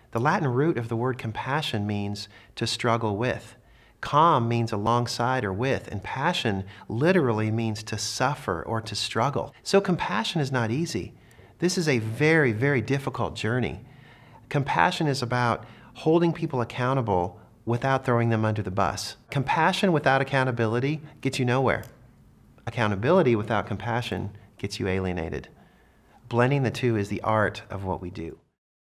The Latin root of the word compassion means to struggle with. Com means alongside or with, and passion literally means to suffer or to struggle. So compassion is not easy. This is a very, very difficult journey. Compassion is about holding people accountable without throwing them under the bus. Compassion without accountability gets you nowhere. Accountability without compassion gets you alienated. Blending the two is the art of what we do.